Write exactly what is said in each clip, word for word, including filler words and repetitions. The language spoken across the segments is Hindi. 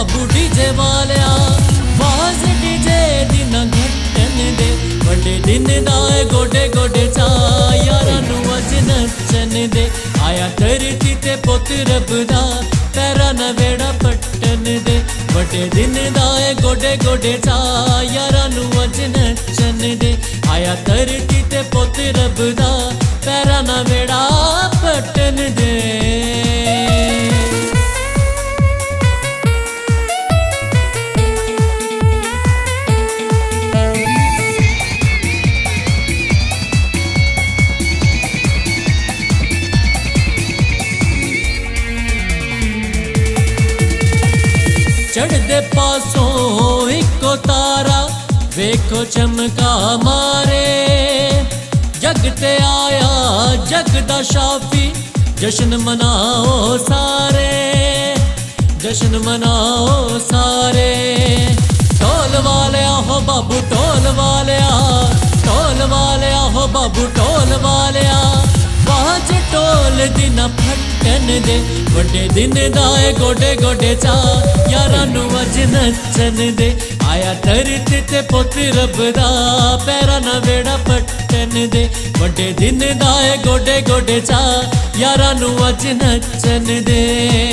बाबू डीजे वालिया बाज डीजे दिन घटन दे बड़े दिन दाए गोडे गोडे चा यारा नू अज नचन दे आया धरती ते पुत रब दा पैरा ना वेड़ा पट्टन दे बड़े दिन दाए गोडे गोडे चा यारा नू अज नचन दे आया धरती ते पुत रब दा पैरा ना वेड़ा पट्टन दे। चढ़दे पासों इको तारा वेखो चमका मारे जगते आया जगदा शाफी जश्न मनाओ सारे जश्न मनाओ सारे ढोल वाले हो बाबू ढोल वाले ढोल वाले हो बाबू ढोल वाले बाज ढोल दिन फटन दे बड़े दिन दाए गोडे गोडे चा यारा नू अज नचन दे आया धरती ते पुत रब दा पैरा ना वेड़ा पट्टन दे बड़े दिन दाए गोडे गोडे चा यारा नू अज नचन दे।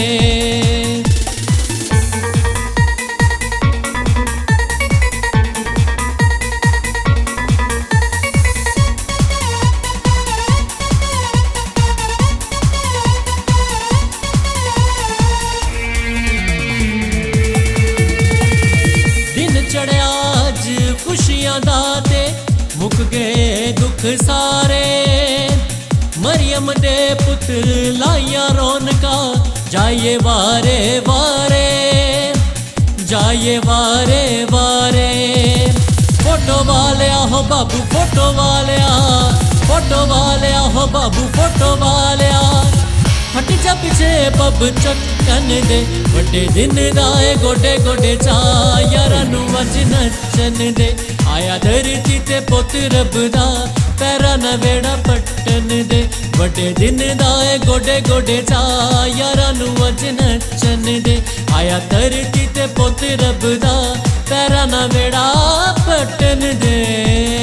चढ़िया अज खुशियां दाते मुक गए दुख सारे मरियम दे पुत्र लाइया रौनका जाइए वारे वारे जाइए वारे वारे फोटो वाले हो बाबू फोटो वाले फोटो वाले हो बाबू फोटो वाले हट जा पीछे पब चक्कन दे बड़े दिन दाए गोडे गोडे चा यारा नू अज नचन दे आया धरती ते पुत रब दा पैरा ना वेड़ा पट्टन दे बड़े दिन दाए गोडे गोडे चा यारा नू अज नचन दे आया धरती ते पुत रब दा पैरा ना वेड़ा पट्टन दे।